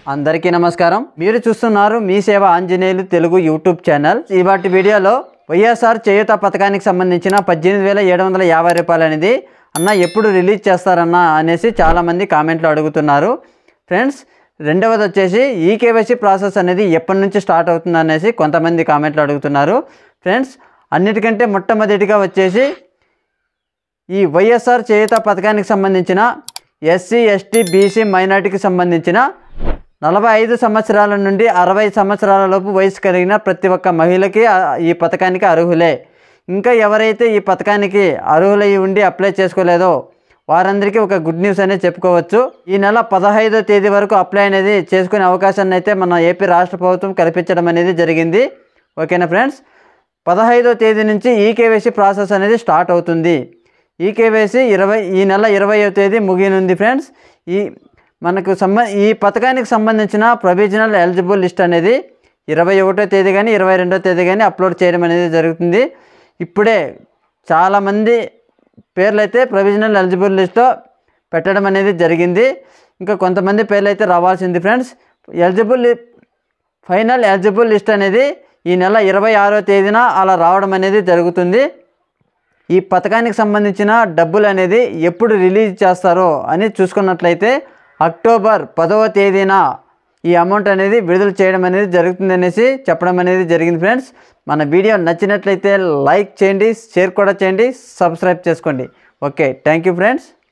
అందరికీ నమస్కారం. మీరు చూస్తున్నారు మీ సేవ ఆంజనేయులు తెలుగు యూట్యూబ్ ఛానల్. ఈవాటి వీడియోలో వైఎస్ఆర్ చేయూత పథకానికి సంబంధించిన 18,750 రూపాయలు అనేది అన్న ఎప్పుడు రిలీజ్ చేస్తారన్న అనేసి చాలామంది కామెంట్లో అడుగుతున్నారు. ఫ్రెండ్స్, రెండవది వచ్చేసి ఈకేవైసీ ప్రాసెస్ అనేది ఎప్పటి నుంచి స్టార్ట్ అవుతుంది అనేసి కొంతమంది కామెంట్లో అడుగుతున్నారు. ఫ్రెండ్స్, అన్నిటికంటే మొట్టమొదటిగా వచ్చేసి ఈ వైఎస్ఆర్ చేయూత పథకానికి సంబంధించిన ఎస్సీ, ఎస్టీ, బీసీ, మైనార్టీకి సంబంధించిన 45 సంవత్సరాల నుండి 60 సంవత్సరాల లోపు వయసు కలిగిన ప్రతి ఒక్క మహిళకి ఈ పథకానికి అర్హులే. ఇంకా ఎవరైతే ఈ పథకానికి అర్హులై ఉండి అప్లై చేసుకోలేదో వారందరికీ ఒక గుడ్ న్యూస్ అనేది చెప్పుకోవచ్చు. ఈ నెల 15వ తేదీ వరకు అప్లై అనేది చేసుకునే అవకాశాన్ని అయితే మన ఏపీ రాష్ట్ర ప్రభుత్వం కల్పించడం అనేది జరిగింది. ఓకేనా ఫ్రెండ్స్, 15వ తేదీ నుంచి ఈకేవైసీ ప్రాసెస్ అనేది స్టార్ట్ అవుతుంది. ఈకేవైసీ ఈ నెల 20వ తేదీ ముగియనుంది. ఫ్రెండ్స్, ఈ పథకానికి సంబంధించిన ప్రొవిజనల్ ఎలిజిబుల్ లిస్ట్ అనేది 21వ తేదీ కానీ 22వ తేదీ కానీ అప్లోడ్ చేయడం అనేది జరుగుతుంది. ఇప్పుడే చాలామంది పేర్లు అయితే ప్రొవిజనల్ ఎలిజిబుల్ లిస్ట్లో పెట్టడం అనేది జరిగింది. ఇంకా కొంతమంది పేర్లు అయితే రావాల్సింది. ఫ్రెండ్స్, ఫైనల్ ఎలిజిబుల్ లిస్ట్ అనేది ఈ నెల 26వ తేదీన అలా రావడం అనేది జరుగుతుంది. ఈ పథకానికి సంబంధించిన డబ్బులు అనేది ఎప్పుడు రిలీజ్ చేస్తారో అని చూసుకున్నట్లయితే అక్టోబర్ 10వ తేదీన ఈ అమౌంట్ అనేది విడుదల చేయడం అనేది జరుగుతుంది అనేసి చెప్పడం అనేది జరిగింది. ఫ్రెండ్స్, మన వీడియో నచ్చినట్లయితే లైక్ చేయండి, షేర్ కూడా చేయండి, సబ్స్క్రైబ్ చేసుకోండి. Okay, thank you friends.